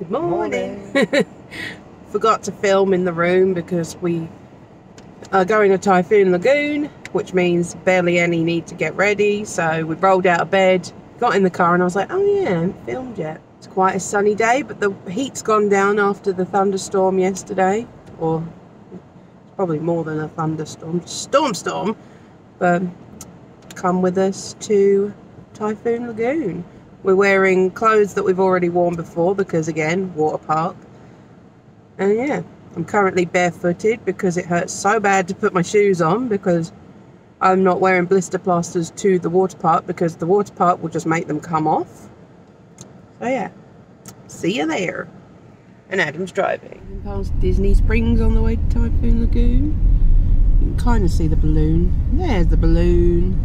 Good morning. Forgot to film in the room because we are going to Typhoon Lagoon, which means barely any need to get ready. So we rolled out of bed, got in the car, and I was like, oh yeah, I haven't filmed yet. It's quite a sunny day, but the heat's gone down after the thunderstorm yesterday, or probably more than a thunderstorm, storm. But come with us to Typhoon Lagoon. We're wearing clothes that we've already worn before because, again, water park. And yeah, I'm currently barefooted because it hurts so bad to put my shoes on because I'm not wearing blister plasters to the water park because the water park will just make them come off. So yeah, see you there. And Adam's driving. Past Disney Springs on the way to Typhoon Lagoon. You can kind of see the balloon. There's the balloon.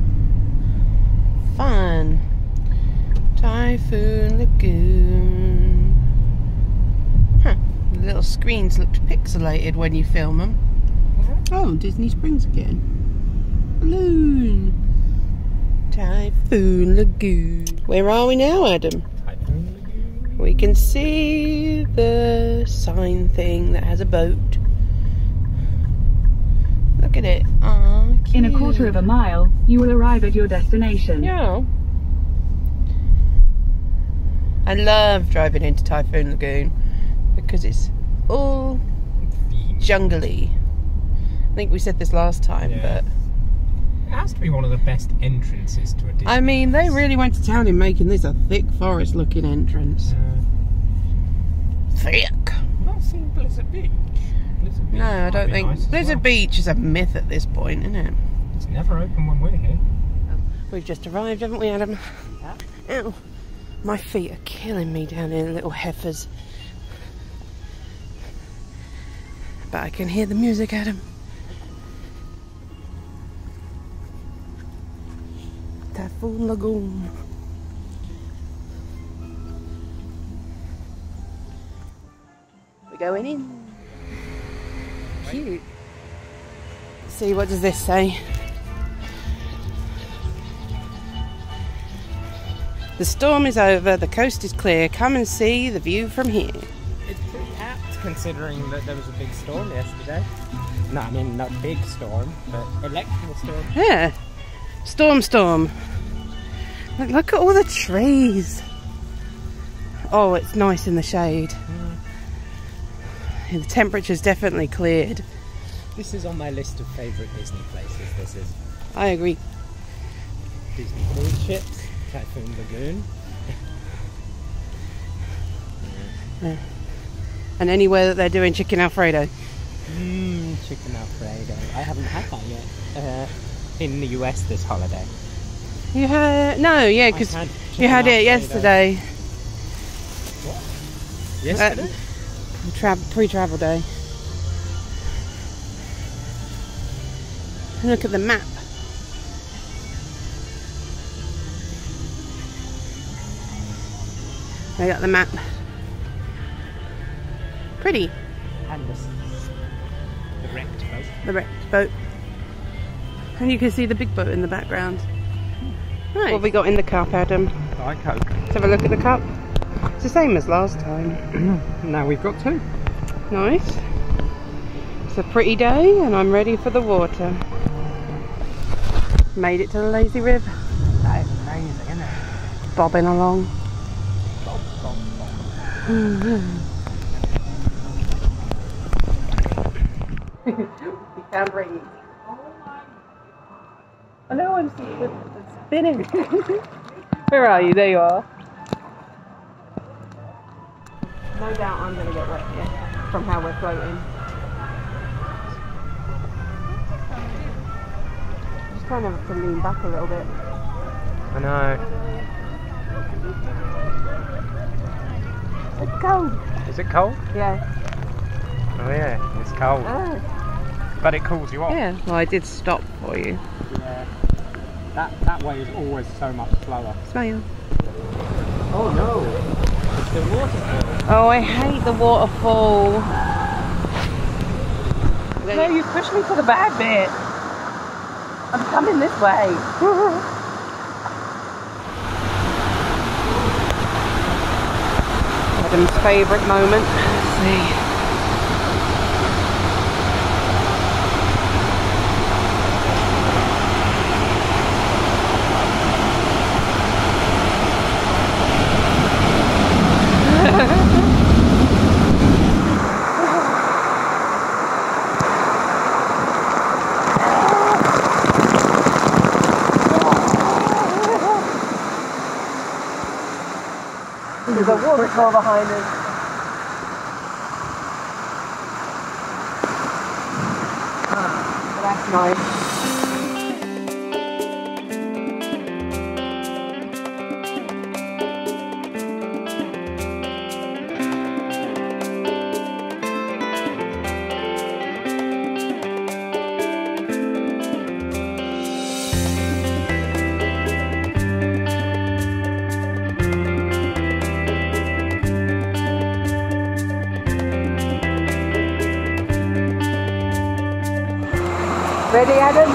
Fun. Typhoon Lagoon. Huh. The little screens looked pixelated when you film them. Oh, Disney Springs again. Balloon. Typhoon Lagoon. Where are we now, Adam? Typhoon Lagoon. We can see the sign thing that has a boat. Look at it. Aw, cute. In a quarter of a mile, you will arrive at your destination. Yeah. I love driving into Typhoon Lagoon because it's all jungly. I think we said this last time, but it has to be one of the best entrances to a Disney. I mean, they really went to town in making this a thick forest-looking entrance. Thick. I've not seen Blizzard Beach. Blizzard Beach No, I don't think nice Blizzard Beach is a myth at this point, isn't it? It's never open when we're here. We've just arrived, haven't we, Adam? Yeah. Ow. My feet are killing me down here, little heifers. But I can hear the music, Adam. Typhoon Lagoon. We're going in. Cute. See, what does this say? The storm is over, the coast is clear, come and see the view from here. It's pretty apt considering that there was a big storm yesterday. No, I mean not big storm, but electrical storm. Yeah, storm. Look at all the trees. Oh, it's nice in the shade. The temperature's definitely cleared. This is on my list of favourite Disney places, this is. I agree. Disney cruise ships. Typhoon Lagoon. Yeah. And anywhere that they're doing chicken Alfredo. Chicken Alfredo. I haven't had that yet. In the US this holiday. You had... No, yeah, because you had it yesterday. What? Yesterday? Pre-travel day. Look at the map. I got the map. Pretty. And the wrecked boat. The wrecked boat. And you can see the big boat in the background. Right. What have we got in the cup, Adam? Diet Coke. Let's have a look at the cup. It's the same as last time. Now we've got two. Nice. It's a pretty day and I'm ready for the water. Made it to the lazy rib. That is amazing, isn't it? Bobbing along. You can't breathe. Oh no, I'm spinning. Where are you? There you are. No doubt I'm going to get wet here from how we're floating. Just kind of have to lean back a little bit. I know. It's cold. Is it cold? Yeah. Oh yeah, it's cold. But it cools you off. Yeah, well I did stop for you. Yeah. That way is always so much slower. Smile. Oh no! It's the waterfall. Oh, I hate the waterfall. No, you pushed me to the bad bit. I'm coming this way. Adam's favourite moment. Let's see. There's a waterfall behind us. That's nice. Ready, Adam?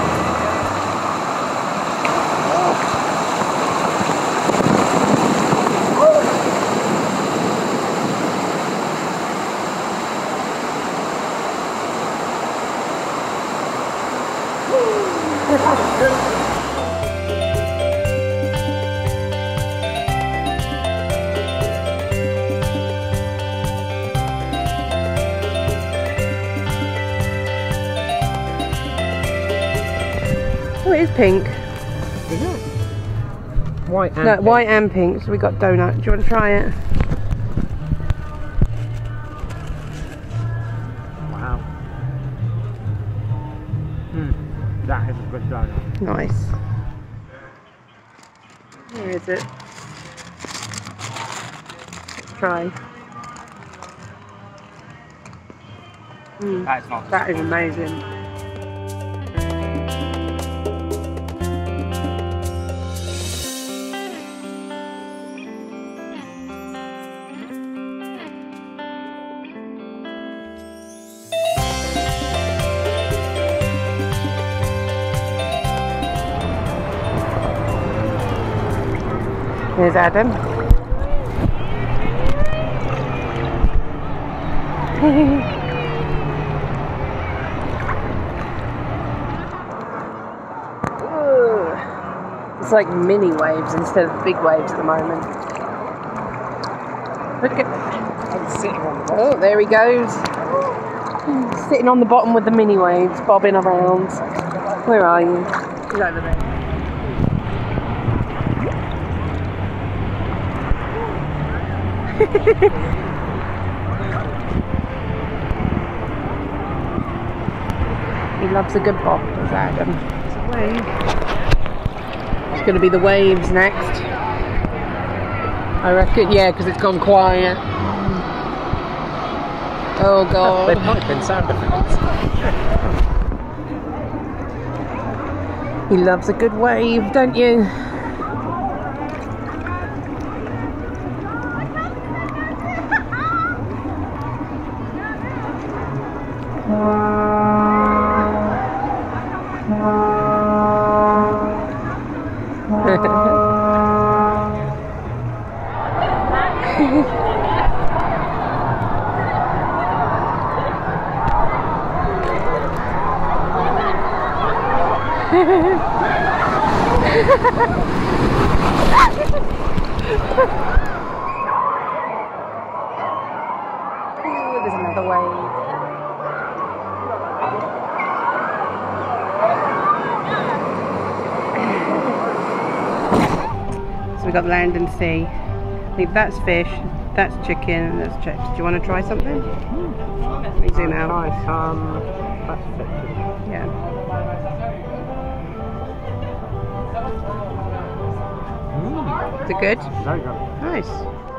Oh, it is pink. Is it? White and No, pink. white and pink. So we got donut. Do you want to try it? Wow. That is a good donut. Nice. Where is it? Let's try. That's not. That is amazing. Here's Adam. It's like mini waves instead of big waves at the moment. Look at I'm sitting on the oh, there he goes. Sitting on the bottom with the mini waves, bobbing around. Where are you? He's over there. He loves a good bob, does Adam. It's a wave. It's going to be the waves next. I reckon, yeah, because it's gone quiet. Oh God. They've not been sound effects. He loves a good wave, don't you? There's another wave. So we got land and sea. I think that's fish, that's chicken, and that's chips. Do you want to try something? Let me zoom out. Nice. That's fish. Yeah. Is it good? Very good. Nice.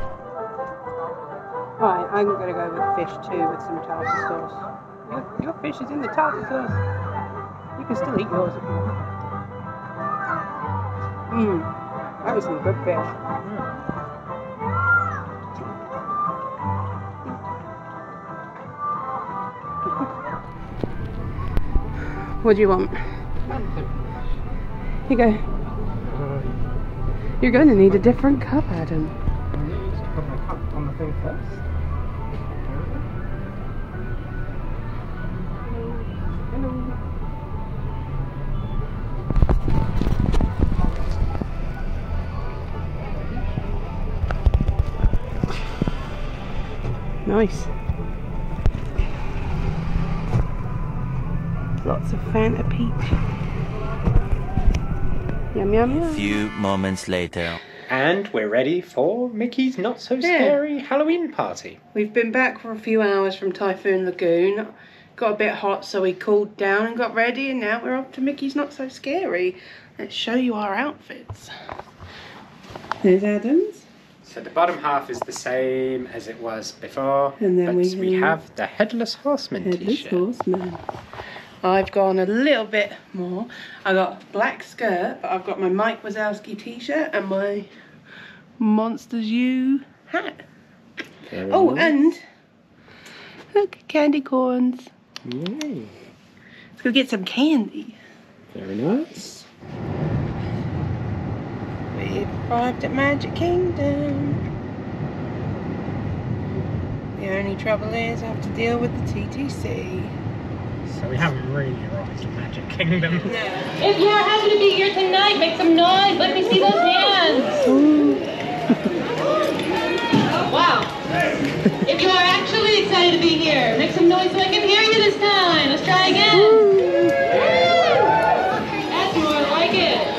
Right, I'm going to go with fish too with some tartar sauce. Your fish is in the tartar sauce. You can still eat yours if you want. That was some good fish. What do you want? Here you go. You're going to need a different cup, Adam. gonna cut on the thing first. Hello. Nice. Lots of Fanta peach. Yum yum yum. A few moments later. And we're ready for Mickey's Not So Scary Halloween party. We've been back for a few hours from Typhoon Lagoon. Got a bit hot, so we cooled down and got ready, and now we're off to Mickey's Not So Scary. Let's show you our outfits. There's Adam's. So the bottom half is the same as it was before, And then but we have have the Headless Horseman t-shirt. Horseman. I've gone a little bit more. I got a black skirt, but I've got my Mike Wazowski t-shirt and my Monsters U hat. Very Oh, nice. and look, candy corns. Yay. Let's go get some candy. Very nice. We've arrived at Magic Kingdom. The only trouble is I have to deal with the TTC. So we haven't really arrived at Magic Kingdom. If you're happy to be here tonight, make some noise. Let me see those hands. Wow. If you are actually excited to be here, make some noise so I can hear you this time. Let's try again. That's more like it.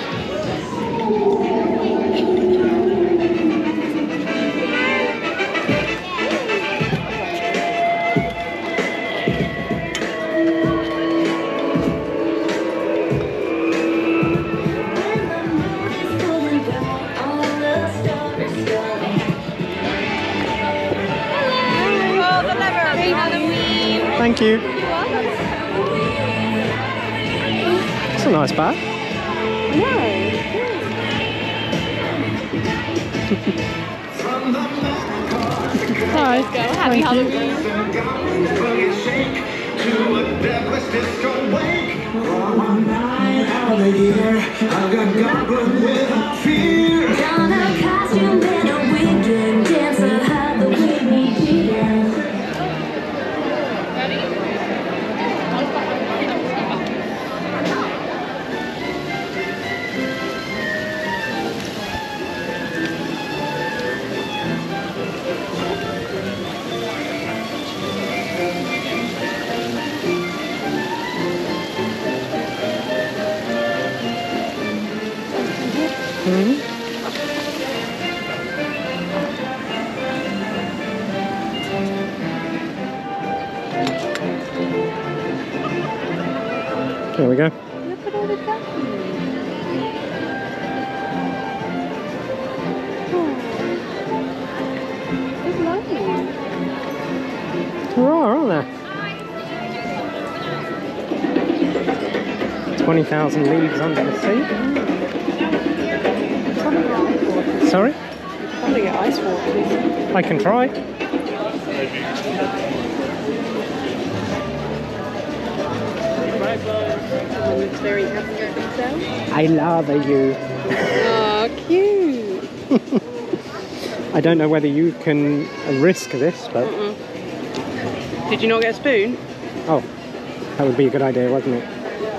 Thank you. It's a nice bag. Hi. Happy Halloween. There we go. Look at all the duckies. It's lovely. There are, aren't there? 20,000 leagues under the sea. Sorry? Probably get ice water. I can try. It's very happy with himself. I love you. Oh, cute. I don't know whether you can risk this, but... Did you not get a spoon? Oh, that would be a good idea, wasn't it?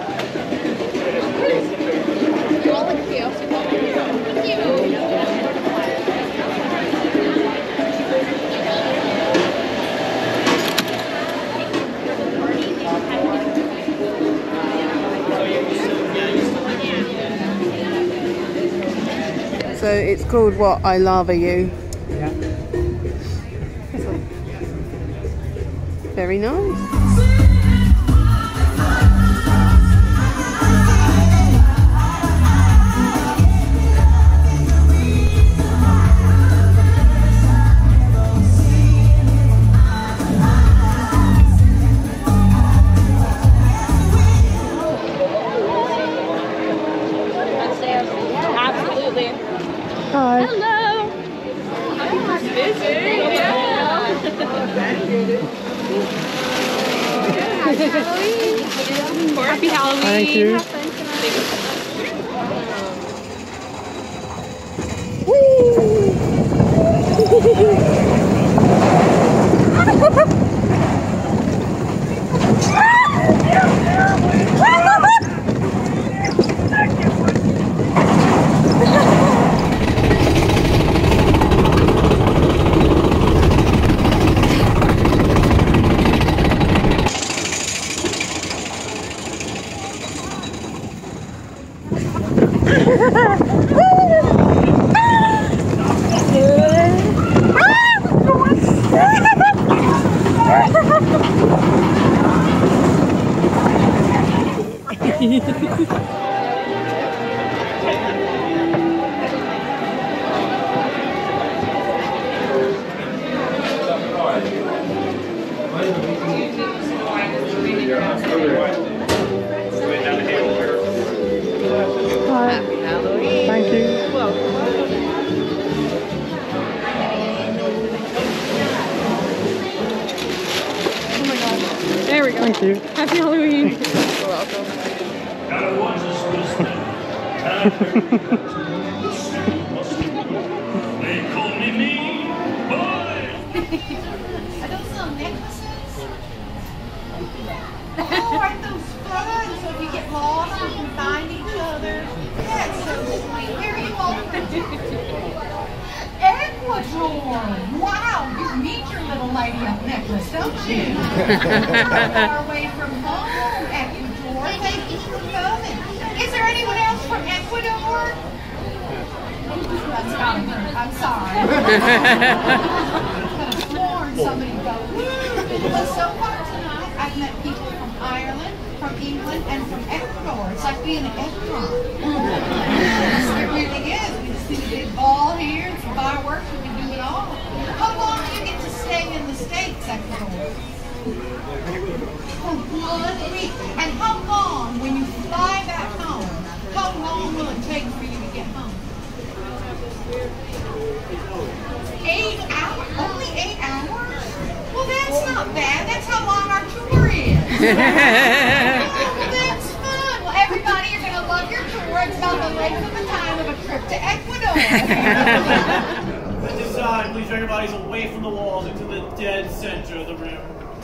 So it's called what? I lava you. Yeah. Very nice. Absolutely. Hi. Hello. Happy Halloween. Thank you. Have fun tonight. Woo! Thank you. Oh my god. There we go. Thank you. Happy Halloween. You're welcome. Are those little necklaces? Oh, aren't those fun? So if you get lost, you can find each other. That's so sweet. Where are you all from? Ecuador. Wow, you need your little lady up necklace, don't you? Not far away from home, Ecuador. Thank you for coming. Is there anyone else from Ecuador? That's not good. I'm sorry. Somebody go, well, so far tonight I've met people from Ireland, from England, and from Ecuador. It's like being an Ecuador. It really is. We just need a big ball here and some fireworks. We can do it all. How long do you get to stay in the States, Ecuador? For 1 week. And how long, when you fly back home, how long will it take for you to get home? 8 hours? Only 8 hours? Well, that's not bad. That's how long our tour is. Oh, that's fun. Well, everybody, you're going to love your tour. It's about the length of the time of a trip to Ecuador. At this time, please bring your bodies away from the walls into the dead center of the room.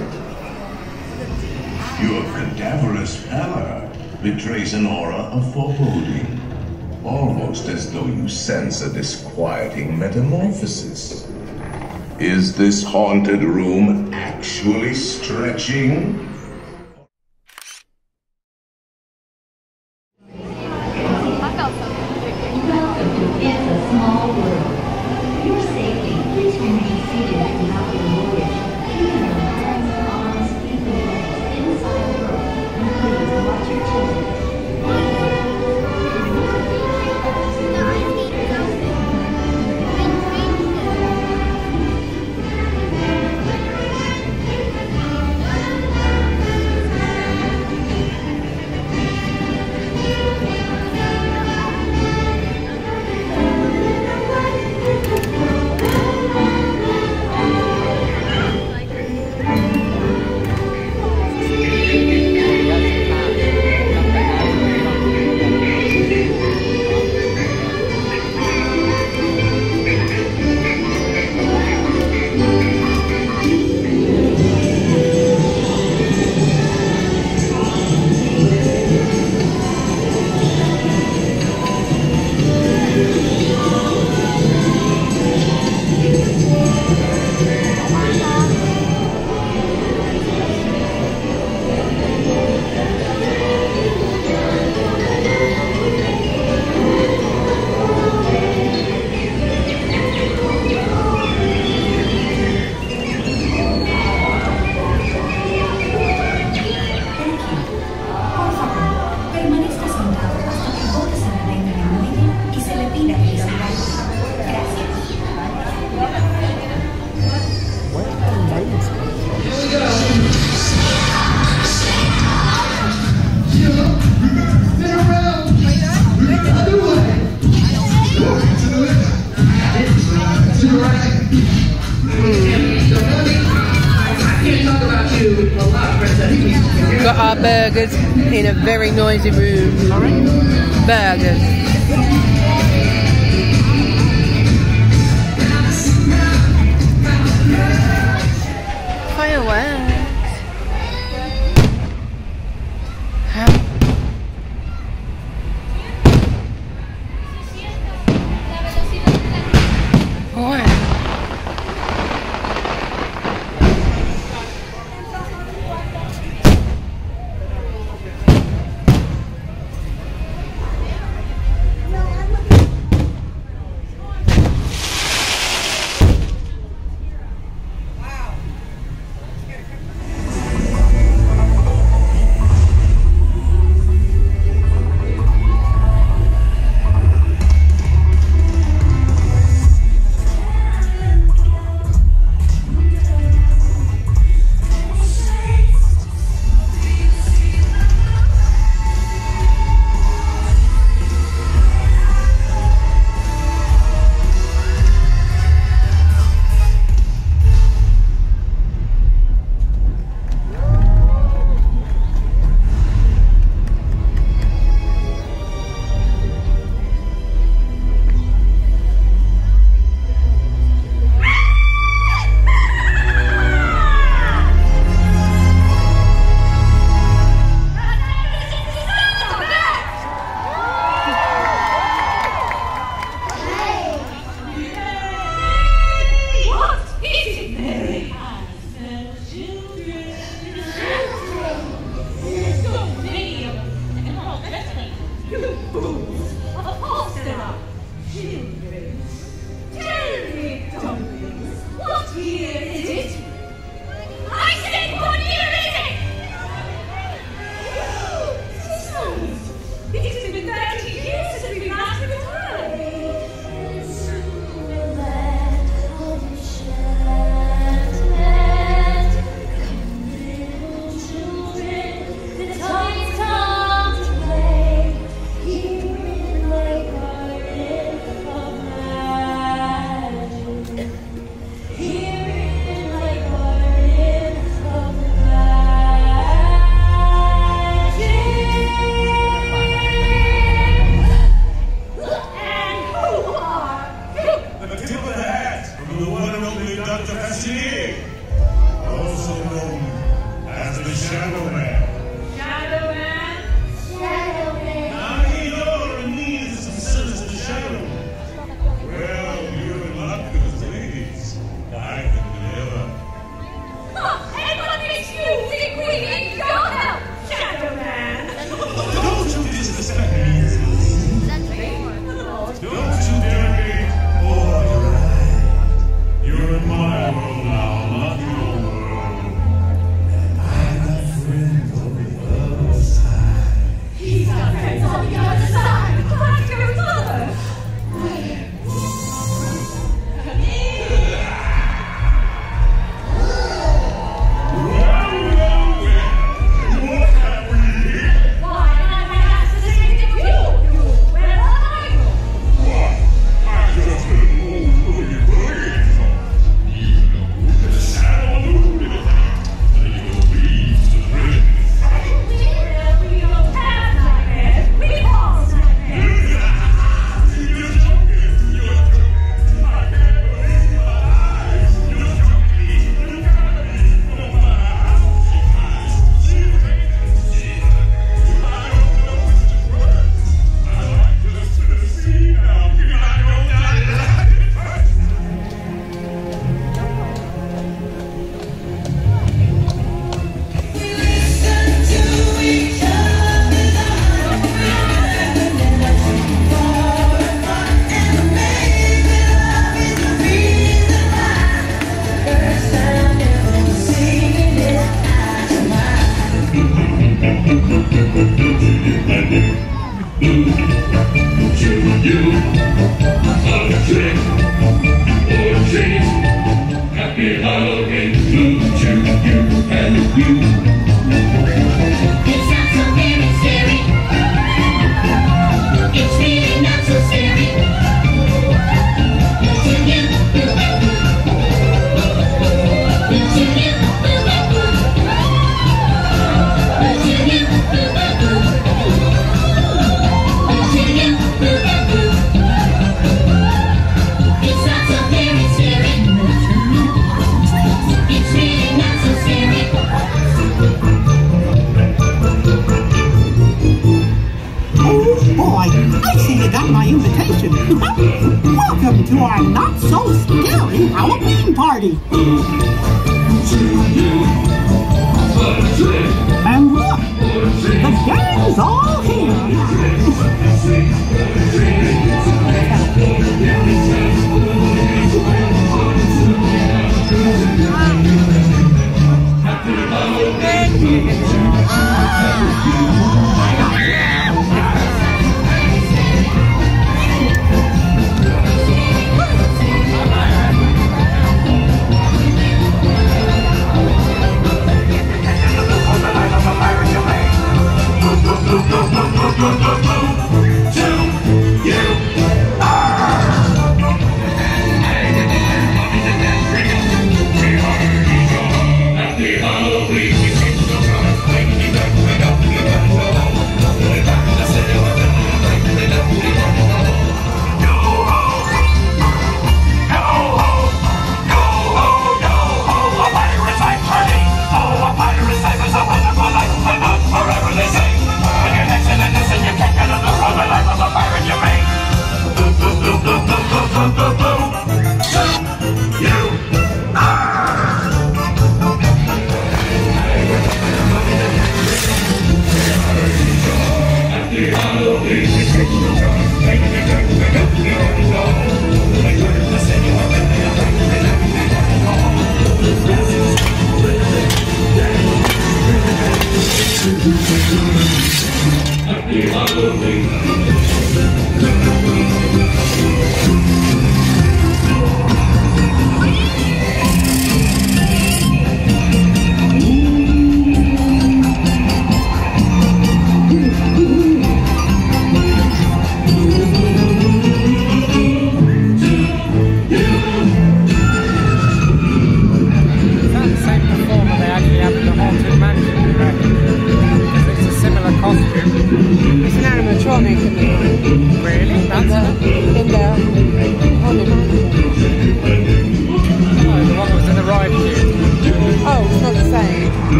Your cadaverous pallor betrays an aura of foreboding. Almost as though you sense a disquieting metamorphosis. Is this haunted room actually stretching? It's a small world. For your safety, please remain seated throughout the voyage. Keeping your hands, arms, feet, and legs inside the room, and please watch your children. We've got our burgers in a very noisy room. Burgers. here, also known as the Shadow Man. Shadow Man? Shadow Man. Now you're in need of some sinister shadow. Well, you're in luck with the ladies. I can deliver. And what makes you think we need your help, Shadow Man? Don't you disrespect me. Don't you dare me over your eye. You're in my world now, not your world. And I got friends on the other side. He's got friends on the other side. Like your mother. What have we here? Why, I'm an assassin of you. Where are you? What? I just didn't know who you played. You know the shadow illuminated. Then you'll leave the prison. Well, we don't have nightmares. We cause nightmares. You're joking. You're joking. I can't believe my eyes. You're joking. You gotta be from my house. I don't know which is worse. I like this to the sea now. I don't die. Happy Halloween to you and you. It's not so very scary. It's really not so scary. To you, to you, to you, it's not so very scary. It's really not so scary. Oh boy, I see you got my invitation. Welcome to our not so scary Halloween party. And look, the gang's all here.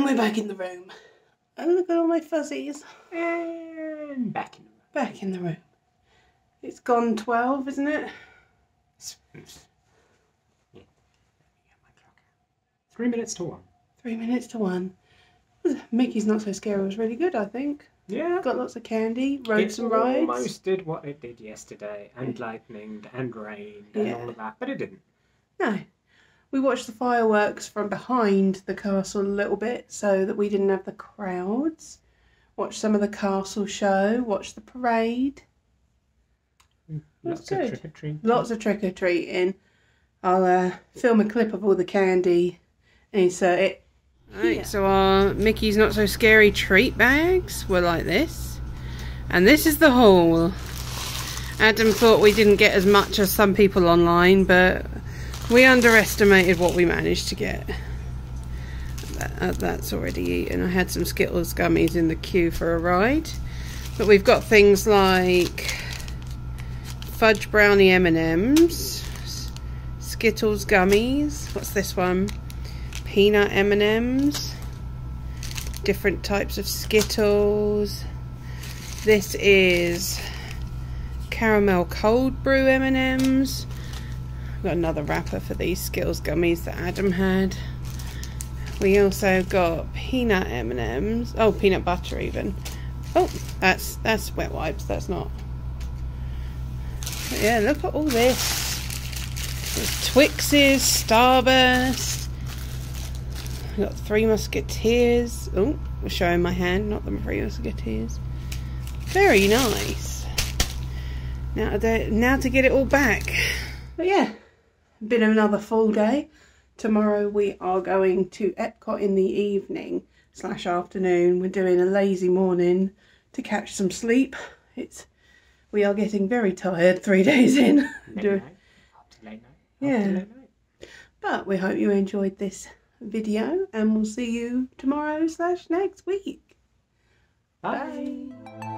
we're back in the room. Oh, look at all my fuzzies. And back in the room. Back in the room. It's gone 12, isn't it? Yeah. 3 minutes to 1. 3 minutes to 1. Mickey's Not So Scary was really good, I think. Yeah. Got lots of candy, rode some rides. It almost did what it did yesterday, and lightning and rain and all of that, but it didn't. No. We watched the fireworks from behind the castle a little bit so that we didn't have the crowds. Watched some of the castle show, watched the parade. Lots of trick-or-treating. Lots of trick-or-treating. I'll film a clip of all the candy and insert it. Right, so our Mickey's Not So Scary treat bags were like this. And this is the haul. Adam thought we didn't get as much as some people online, but we underestimated what we managed to get. That's already eaten. I had some Skittles gummies in the queue for a ride. But we've got things like fudge brownie M&Ms, Skittles gummies. What's this one? Peanut M&Ms. Different types of Skittles. This is caramel cold brew M&Ms. Got another wrapper for these Skittles gummies that Adam had. We also got peanut M&Ms. Oh, peanut butter even. Oh, that's wet wipes. That's not. But yeah, look at all this. There's Twixes, Starburst. We've got Three Musketeers. Oh, we're showing my hand, not the Three Musketeers. Very nice. Now to get it all back. But yeah, been another full day. Tomorrow we are going to Epcot in the evening / afternoon. We're doing a lazy morning to catch some sleep. We are getting very tired 3 days in. Late night. Yeah. But we hope you enjoyed this video and we'll see you tomorrow / next week. Bye.